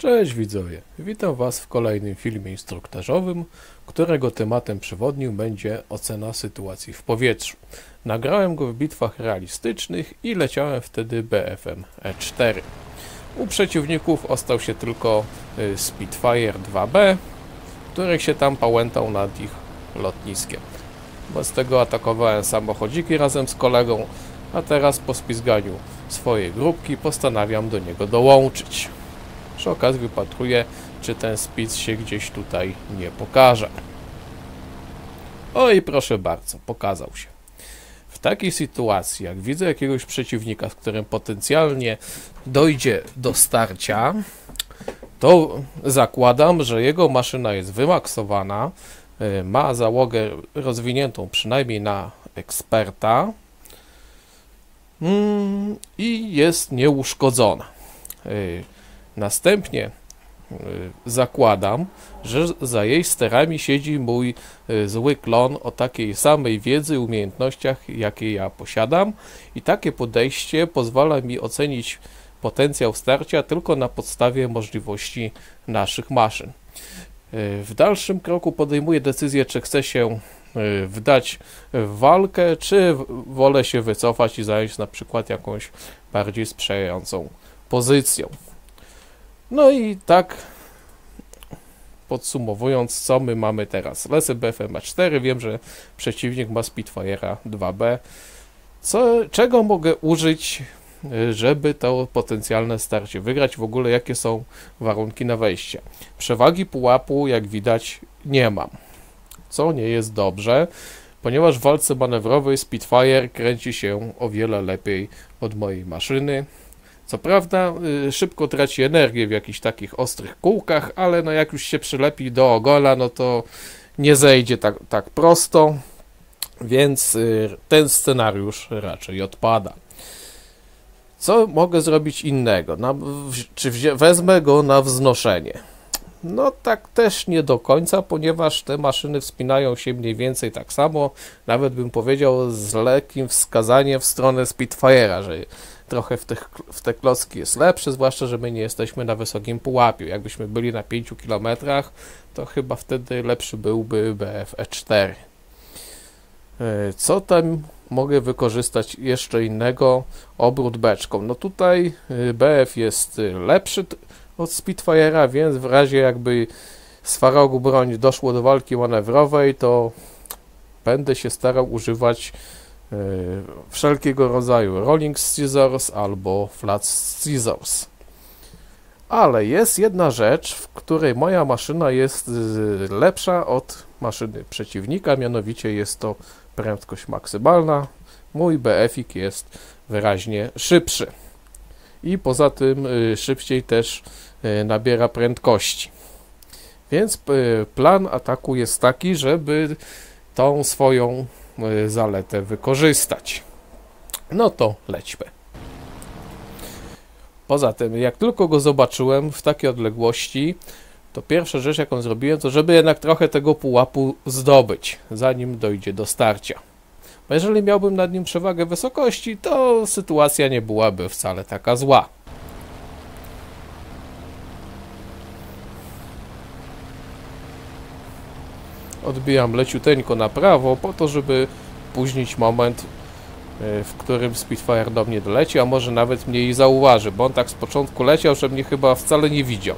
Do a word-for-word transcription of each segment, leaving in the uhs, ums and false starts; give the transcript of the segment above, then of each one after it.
Cześć widzowie, witam Was w kolejnym filmie instruktażowym, którego tematem przewodnim będzie ocena sytuacji w powietrzu. Nagrałem go w bitwach realistycznych i leciałem wtedy B F M E cztery. U przeciwników ostał się tylko Spitfire dwa B, który się tam pałętał nad ich lotniskiem. Bez tego atakowałem samochodziki razem z kolegą, a teraz po spizganiu swojej grupki postanawiam do niego dołączyć. Przy okazji wypatruję, czy ten spic się gdzieś tutaj nie pokaże. Oj, proszę bardzo, pokazał się. W takiej sytuacji, jak widzę jakiegoś przeciwnika, z którym potencjalnie dojdzie do starcia, to zakładam, że jego maszyna jest wymaksowana, ma załogę rozwiniętą przynajmniej na eksperta i jest nieuszkodzona. Następnie y, zakładam, że za jej sterami siedzi mój y, zły klon o takiej samej wiedzy i umiejętnościach, jakie ja posiadam, i takie podejście pozwala mi ocenić potencjał starcia tylko na podstawie możliwości naszych maszyn. Y, w dalszym kroku podejmuję decyzję, czy chcę się y, wdać w walkę, czy wolę się wycofać i zająć na przykład jakąś bardziej sprzyjającą pozycją. No i tak podsumowując, co my mamy teraz? Lecę B F M E cztery, wiem, że przeciwnik ma Spitfire'a dwa B. Co, czego mogę użyć, żeby to potencjalne starcie wygrać? W ogóle jakie są warunki na wejście? Przewagi pułapu, jak widać, nie mam, co nie jest dobrze, ponieważ w walce manewrowej Spitfire kręci się o wiele lepiej od mojej maszyny. Co prawda y, szybko traci energię w jakichś takich ostrych kółkach, ale no jak już się przylepi do ogola, no to nie zejdzie tak, tak prosto, więc y, ten scenariusz raczej odpada. Co mogę zrobić innego? Na, w, czy wzię, wezmę go na wznoszenie? No tak też nie do końca, ponieważ te maszyny wspinają się mniej więcej tak samo, nawet bym powiedział z lekkim wskazaniem w stronę Spitfire'a, że trochę w te, w te klocki jest lepszy, zwłaszcza, że my nie jesteśmy na wysokim pułapiu. Jakbyśmy byli na pięciu kilometrach, to chyba wtedy lepszy byłby B F E cztery. Co tam mogę wykorzystać jeszcze innego? Obrót beczką. No tutaj B F jest lepszy od Spitfire'a, więc w razie jakby z Farogu broń doszło do walki manewrowej, to będę się starał używać yy, wszelkiego rodzaju rolling scissors albo flat scissors. Ale jest jedna rzecz, w której moja maszyna jest yy, lepsza od maszyny przeciwnika, mianowicie jest to prędkość maksymalna. Mój B F ik jest wyraźnie szybszy. I poza tym y, szybciej też y, nabiera prędkości. Więc y, plan ataku jest taki, żeby tą swoją y, zaletę wykorzystać. No to lećmy. Poza tym, jak tylko go zobaczyłem w takiej odległości, to pierwsza rzecz, jaką zrobiłem, to żeby jednak trochę tego pułapu zdobyć, zanim dojdzie do starcia. Bo jeżeli miałbym nad nim przewagę wysokości, to sytuacja nie byłaby wcale taka zła. Odbijam leciuteńko na prawo, po to, żeby późnić moment, w którym Spitfire do mnie doleci, a może nawet mnie i zauważy, bo on tak z początku leciał, że mnie chyba wcale nie widział.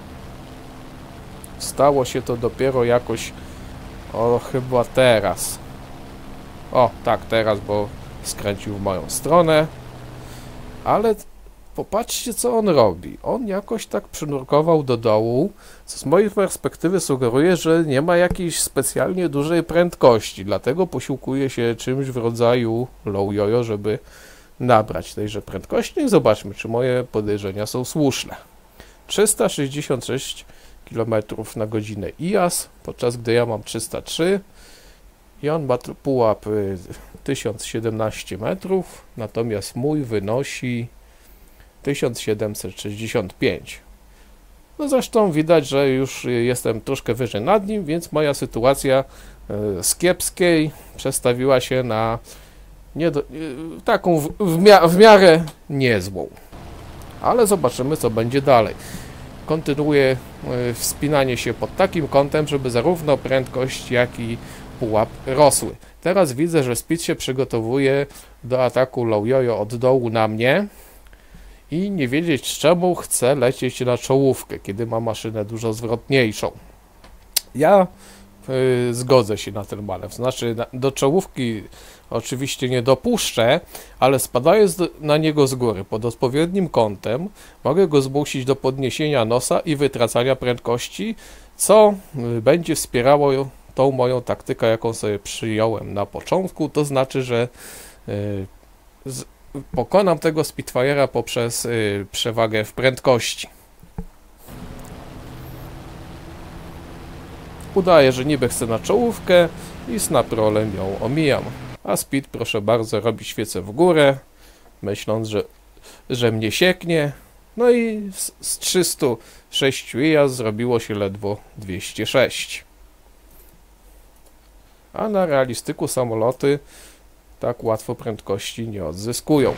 Stało się to dopiero jakoś, o chyba teraz. O, tak, teraz, bo skręcił w moją stronę. Ale popatrzcie, co on robi. On jakoś tak przynurkował do dołu, co z mojej perspektywy sugeruje, że nie ma jakiejś specjalnie dużej prędkości. Dlatego posiłkuje się czymś w rodzaju low jojo, żeby nabrać tejże prędkości. I zobaczmy, czy moje podejrzenia są słuszne. trzysta sześćdziesiąt sześć kilometrów na godzinę I A S, podczas gdy ja mam trzysta trzy. I on ma pułap tysiąc siedemnaście metrów, natomiast mój wynosi tysiąc siedemset sześćdziesiąt pięć. No zresztą widać, że już jestem troszkę wyżej nad nim, więc moja sytuacja z kiepskiej przestawiła się na nie do, taką w, w, mia w miarę niezłą. Ale zobaczymy, co będzie dalej. kontynuuje wspinanie się pod takim kątem, żeby zarówno prędkość, jak i pułap rosły. Teraz widzę, że Speed się przygotowuje do ataku Low Jojo od dołu na mnie i nie wiedzieć czemu chce lecieć na czołówkę, kiedy ma maszynę dużo zwrotniejszą. Ja y, zgodzę się na ten manewr, znaczy na, do czołówki oczywiście nie dopuszczę, ale spadając do, na niego z góry pod odpowiednim kątem, mogę go zmusić do podniesienia nosa i wytracania prędkości, co y, będzie wspierało tą moją taktykę, jaką sobie przyjąłem na początku, to znaczy, że y, z, pokonam tego Spitfire'a poprzez y, przewagę w prędkości. Udaję, że niby chcę na czołówkę i z naprolem ją omijam. A Speed, proszę bardzo, robi świecę w górę, myśląc, że, że mnie sieknie. No i z, z trzystu sześciu jazd zrobiło się ledwo dwieście sześć. A na realistyku samoloty tak łatwo prędkości nie odzyskują.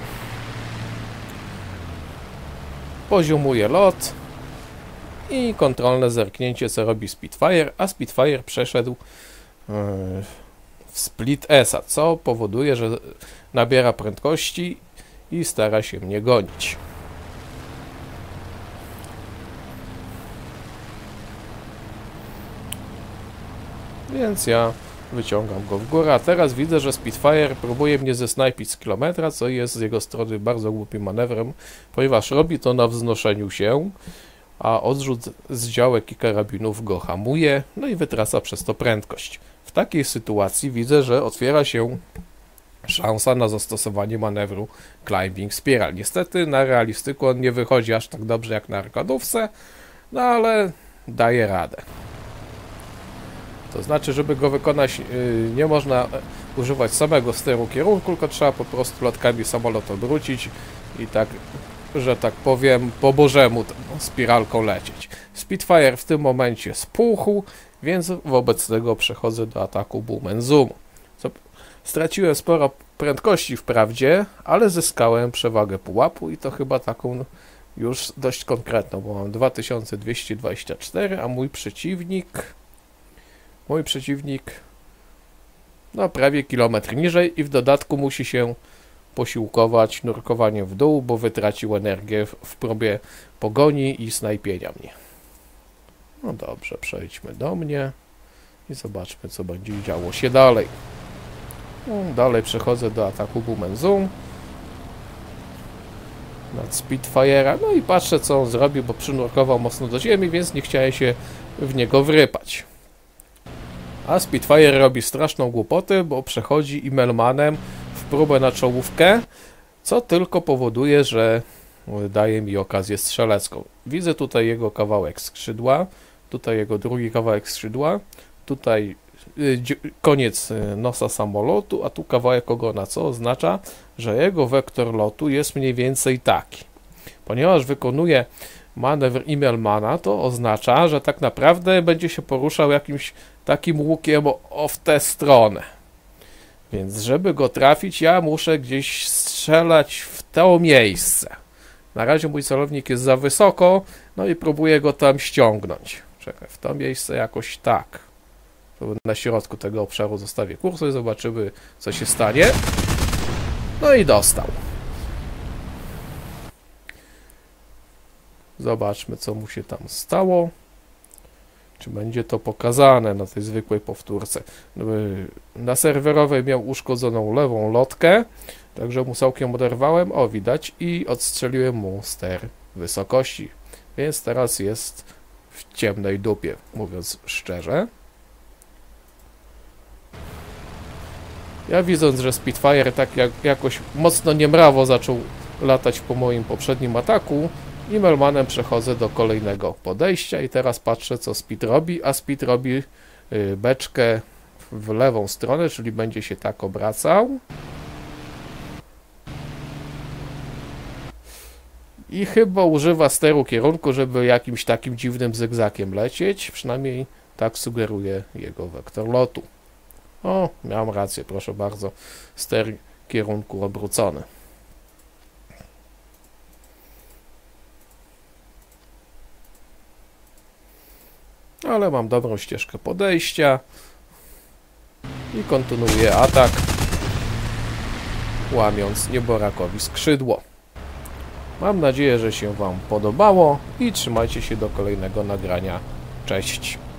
Poziomuję lot i kontrolne zerknięcie, co robi Spitfire, a Spitfire przeszedł yy, w Split S-a, co powoduje, że nabiera prędkości i stara się mnie gonić. Więc ja wyciągam go w górę, a teraz widzę, że Spitfire próbuje mnie zesnajpić z kilometra, co jest z jego strony bardzo głupim manewrem, ponieważ robi to na wznoszeniu się, a odrzut z działek i karabinów go hamuje, no i wytraca przez to prędkość. W takiej sytuacji widzę, że otwiera się szansa na zastosowanie manewru Climbing Spiral. Niestety na realistyku on nie wychodzi aż tak dobrze jak na arkadówce, no ale daje radę. To znaczy, żeby go wykonać, yy, nie można używać samego steru kierunku, tylko trzeba po prostu lotkami samolot obrócić i tak, że tak powiem, po bożemu tą spiralką lecieć. Spitfire w tym momencie spuchł, więc wobec tego przechodzę do ataku Boom and Zoom. Straciłem sporo prędkości wprawdzie, ale zyskałem przewagę pułapu i to chyba taką już dość konkretną, bo mam dwa tysiące dwieście dwadzieścia cztery, a mój przeciwnik... Mój przeciwnik no prawie kilometr niżej i w dodatku musi się posiłkować nurkowaniem w dół, bo wytracił energię w, w próbie pogoni i snajpienia mnie. No dobrze, przejdźmy do mnie i zobaczmy, co będzie działo się dalej. No, dalej przechodzę do ataku Boom and Zoom nad Spitfire'a, no i patrzę, co on zrobił, bo przynurkował mocno do ziemi, więc nie chciałem się w niego wrypać. A Spitfire robi straszną głupotę, bo przechodzi Immelmanem w próbę na czołówkę, co tylko powoduje, że daje mi okazję strzelecką. Widzę tutaj jego kawałek skrzydła, tutaj jego drugi kawałek skrzydła, tutaj y, koniec nosa samolotu, a tu kawałek ogona, co oznacza, że jego wektor lotu jest mniej więcej taki. Ponieważ wykonuje manewr Immelmana, to oznacza, że tak naprawdę będzie się poruszał jakimś takim łukiem o, o w tę stronę. Więc żeby go trafić, ja muszę gdzieś strzelać w to miejsce. Na razie mój celownik jest za wysoko, no i próbuję go tam ściągnąć. Czekaj, w to miejsce jakoś tak. To na środku tego obszaru zostawię kursor i zobaczymy, co się stanie. No i dostał. Zobaczmy, co mu się tam stało. Czy będzie to pokazane na tej zwykłej powtórce. Na serwerowej miał uszkodzoną lewą lotkę, także mu całkiem oderwałem, o widać, i odstrzeliłem mu ster wysokości. Więc teraz jest w ciemnej dupie, mówiąc szczerze. Ja widząc, że Spitfire tak jak, jakoś mocno niemrawo zaczął latać po moim poprzednim ataku, Immelmanem przechodzę do kolejnego podejścia i teraz patrzę, co Speed robi, a Speed robi beczkę w lewą stronę, czyli będzie się tak obracał. I chyba używa steru kierunku, żeby jakimś takim dziwnym zygzakiem lecieć, przynajmniej tak sugeruje jego wektor lotu. O, miałem rację, proszę bardzo, ster kierunku obrócony. ale mam dobrą ścieżkę podejścia i kontynuuję atak, łamiąc nieborakowi skrzydło. Mam nadzieję, że się Wam podobało i trzymajcie się do kolejnego nagrania. Cześć!